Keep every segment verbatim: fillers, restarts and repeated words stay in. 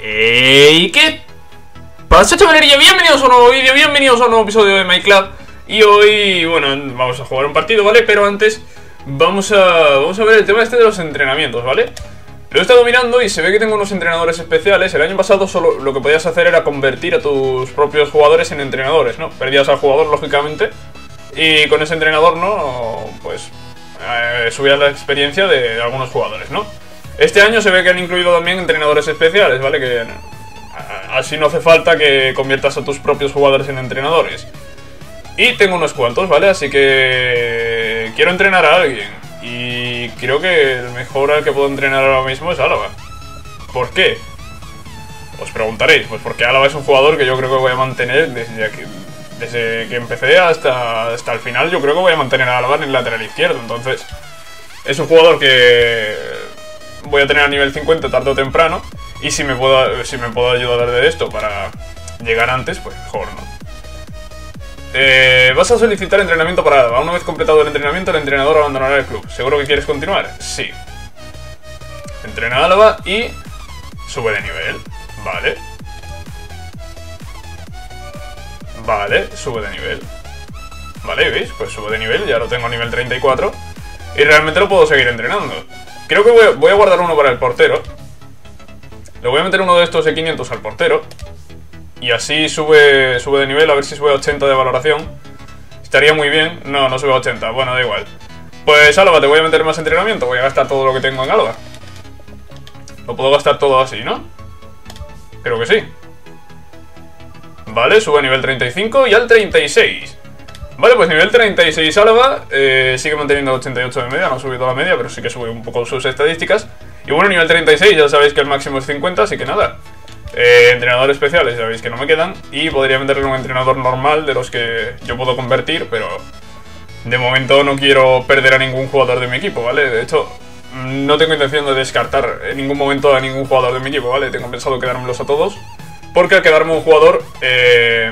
Hey, ¿qué pasa, chavalería? Bienvenidos a un nuevo vídeo, bienvenidos a un nuevo episodio de Minecraft. Y hoy, bueno, vamos a jugar un partido, ¿vale? Pero antes vamos a, vamos a ver el tema este de los entrenamientos, ¿vale? Lo he estado mirando y se ve que tengo unos entrenadores especiales. El año pasado solo lo que podías hacer era convertir a tus propios jugadores en entrenadores, ¿no? Perdías al jugador, lógicamente, y con ese entrenador, ¿no? Pues eh, subías la experiencia de algunos jugadores, ¿no? Este año se ve que han incluido también entrenadores especiales, ¿vale? Que así no hace falta que conviertas a tus propios jugadores en entrenadores. Y tengo unos cuantos, ¿vale? Así que quiero entrenar a alguien. Y creo que el mejor al que puedo entrenar ahora mismo es Álava. ¿Por qué? Os preguntaréis. Pues porque Álava es un jugador que yo creo que voy a mantener desde que, desde que empecé hasta, hasta el final. Yo creo que voy a mantener a Álava en el lateral izquierdo. Entonces, es un jugador que voy a tener a nivel cincuenta tarde o temprano. Y si me puedo, si me puedo ayudar de esto para llegar antes, pues mejor, ¿no? Eh, vas a solicitar entrenamiento para Álava. Una vez completado el entrenamiento, el entrenador abandonará el club. ¿Seguro que quieres continuar? Sí. Entrena a Álava y sube de nivel. Vale. Vale, sube de nivel. Vale, ¿veis? Pues sube de nivel, ya lo tengo a nivel treinta y cuatro. Y realmente lo puedo seguir entrenando. Creo que voy a, voy a guardar uno para el portero. Le voy a meter uno de estos de quinientos al portero. Y así sube, sube de nivel, a ver si sube a ochenta de valoración. Estaría muy bien. No, no sube a ochenta, bueno, da igual. Pues Álava, te voy a meter más entrenamiento. Voy a gastar todo lo que tengo en Álava. Lo puedo gastar todo así, ¿no? Creo que sí. Vale, sube a nivel treinta y cinco y al treinta y seis. Vale, pues nivel treinta y seis Álava, eh, sigue manteniendo ochenta y ocho de media. No ha subido la media, pero sí que sube un poco sus estadísticas. Y bueno, nivel treinta y seis, ya sabéis que el máximo es cincuenta, así que nada. Eh, entrenadores especiales, ya veis que no me quedan. Y podría meterle un entrenador normal de los que yo puedo convertir, pero de momento no quiero perder a ningún jugador de mi equipo, ¿vale? De hecho, no tengo intención de descartar en ningún momento a ningún jugador de mi equipo, ¿vale? Tengo pensado quedármelos a todos, porque al quedarme un jugador eh,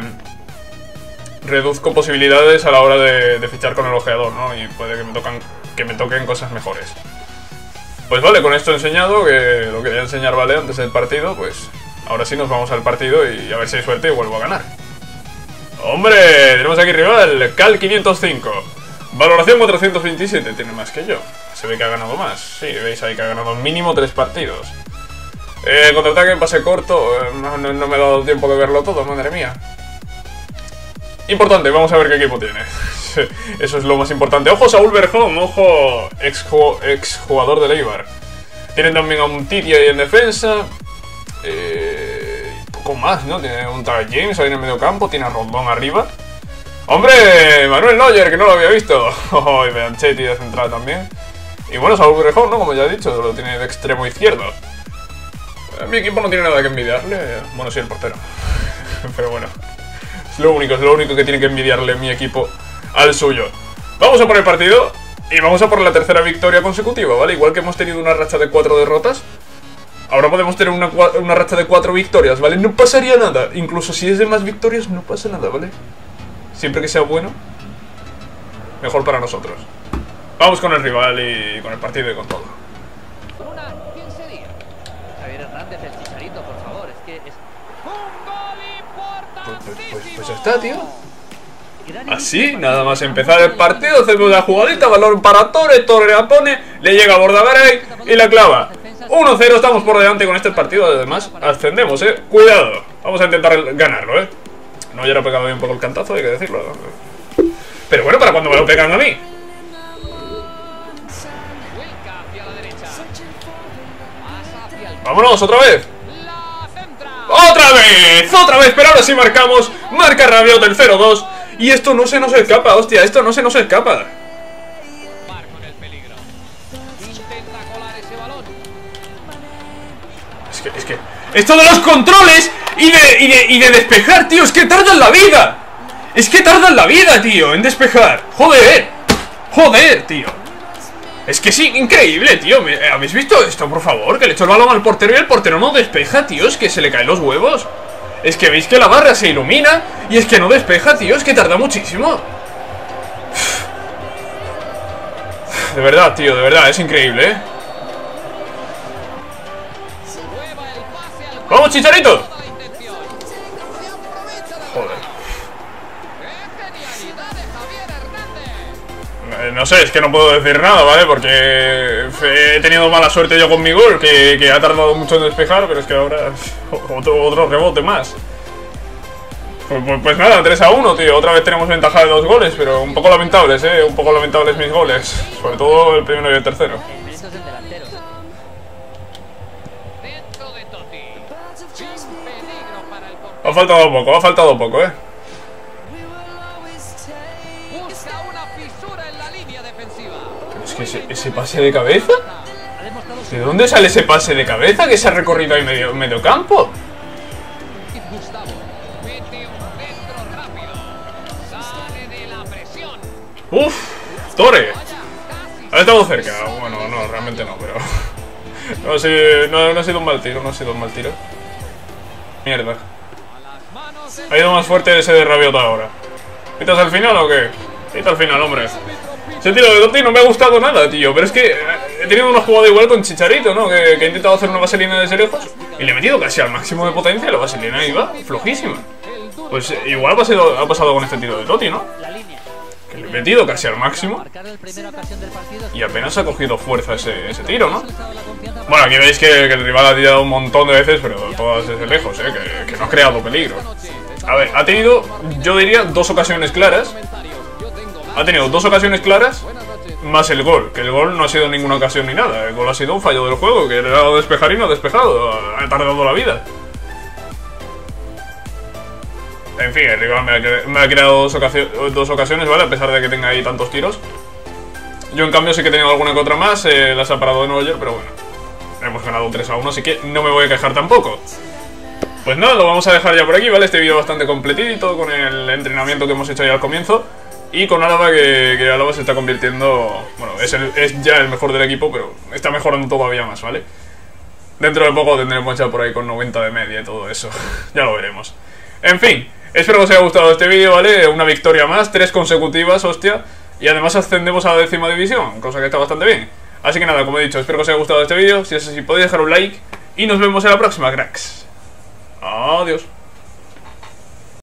reduzco posibilidades a la hora de, de fichar con el ojeador, ¿no? Y puede que me, tocan, que me toquen cosas mejores. Pues vale, con esto he enseñado, que lo quería enseñar, ¿vale? Antes del partido, pues ahora sí nos vamos al partido y a ver si hay suerte y vuelvo a ganar. ¡Hombre! Tenemos aquí rival, Cal quinientos cinco. Valoración cuatrocientos veintisiete, tiene más que yo. Se ve que ha ganado más. Sí, veis ahí que ha ganado mínimo tres partidos. Eh, contraataque en pase corto, eh, no, no, no me he dado tiempo de verlo todo, madre mía. Importante, vamos a ver qué equipo tiene. Eso es lo más importante. Ojo Saúl Berjón, ojo ex, ex jugador de Eibar. Tienen también a un Titi ahí en defensa. Eh, poco más, ¿no? Tiene un Tar James ahí en el medio campo. Tiene a Rondón arriba. ¡Hombre! Manuel Neuer, que no lo había visto. Oh, y Beanchetti de central también. Y bueno, Saúl Berjón, ¿no? Como ya he dicho, lo tiene de extremo izquierdo. Eh, mi equipo no tiene nada que envidiarle. Bueno, sí, el portero. Pero bueno, es lo único, es lo único que tiene que envidiarle mi equipo al suyo. Vamos a por el partido y vamos a por la tercera victoria consecutiva, ¿vale? Igual que hemos tenido una racha de cuatro derrotas, ahora podemos tener una, una racha de cuatro victorias, ¿vale? No pasaría nada, incluso si es de más victorias no pasa nada, ¿vale? Siempre que sea bueno, mejor para nosotros. Vamos con el rival y con el partido y con todo. ¿Quién sería? Javier Hernández, el Chicharito, por favor, es que es un gol Pues, pues, pues, pues ya está, tío. Así, nada más empezar el partido, hacemos la jugadita, balón para Torre, Torre la pone, le llega a Bordagaray y la clava. uno cero, estamos por delante con este partido, además ascendemos, eh. Cuidado, vamos a intentar ganarlo, eh. No, ya le ha pegado bien un poco el cantazo, hay que decirlo. Pero bueno, ¿para cuándo me lo pegan a mí? Vámonos, otra vez. ¡Otra vez! ¡Otra vez! Pero ahora sí marcamos. Marca Rabiot el cero dos. Y esto no se nos escapa, hostia. Esto no se nos escapa. Es que, es que... Esto de los controles y de, y de, y de despejar, tío. Es que tardan la vida. Es que tardan la vida, tío, en despejar. Joder. Joder, tío. Es que sí, increíble, tío. ¿Habéis visto esto, por favor? Que le echo el balón al portero y el portero no despeja, tío. Es que se le caen los huevos. Es que veis que la barra se ilumina y es que no despeja, tío. Es que tarda muchísimo. De verdad, tío, de verdad, es increíble, ¿eh? ¡Vamos, Chicharito! Joder. Eh, no sé, es que no puedo decir nada, ¿vale? Porque he tenido mala suerte yo con mi gol, que, que ha tardado mucho en despejar, pero es que ahora otro, otro rebote más. Pues, pues, pues nada, tres a uno, tío. Otra vez tenemos ventaja de dos goles, pero un poco lamentables, ¿eh? Un poco lamentables mis goles. Sobre todo el primero y el tercero. Ha faltado poco, ha faltado poco, ¿eh? Pero es que ese, ese pase de cabeza... ¿De dónde sale ese pase de cabeza que se ha recorrido ahí medio, medio campo? Uf, Torre. Ha estado cerca. Bueno, no, realmente no, pero... No, sí, no, no ha sido un mal tiro, no ha sido un mal tiro. Mierda. Ha ido más fuerte ese de Rabiot ahora. ¿Pitas al final o qué? Pita al final, hombre. Ese tiro de Totti no me ha gustado nada, tío. Pero es que he tenido una jugada igual con Chicharito, ¿no? Que, que he intentado hacer una vaselina desde lejos y le he metido casi al máximo de potencia y la vaselina iba flojísima. Pues igual ha pasado, ha pasado con este tiro de Totti, ¿no? Que le he metido casi al máximo y apenas ha cogido fuerza ese, ese tiro, ¿no? Bueno, aquí veis que, que el rival ha tirado un montón de veces, pero todas desde lejos, ¿eh? Que, que no ha creado peligro. A ver, ha tenido, yo diría, dos ocasiones claras. Ha tenido dos ocasiones claras, más el gol. Que el gol no ha sido ninguna ocasión ni nada. El gol ha sido un fallo del juego, que le ha dado a despejar y no ha despejado. Ha tardado la vida. En fin, el rival me ha, me ha creado dos, ocasio dos ocasiones, ¿vale? A pesar de que tenga ahí tantos tiros. Yo, en cambio, sí que he tenido alguna que otra más. Eh, las ha parado de Nueva York, pero bueno. Hemos ganado tres a uno, así que no me voy a quejar tampoco. Pues nada, lo vamos a dejar ya por aquí, ¿vale? Este vídeo bastante completito, con el entrenamiento que hemos hecho ya al comienzo. Y con Álava, que, que Álava se está convirtiendo... Bueno, es, el, es ya el mejor del equipo, pero está mejorando todavía más, ¿vale? Dentro de poco tendremos ya por ahí con noventa de media y todo eso. Ya lo veremos. En fin, espero que os haya gustado este vídeo, ¿vale? Una victoria más, tres consecutivas, hostia. Y además ascendemos a la décima división, cosa que está bastante bien. Así que nada, como he dicho, espero que os haya gustado este vídeo. Si es así, podéis dejar un like. Y nos vemos en la próxima, cracks. Adiós.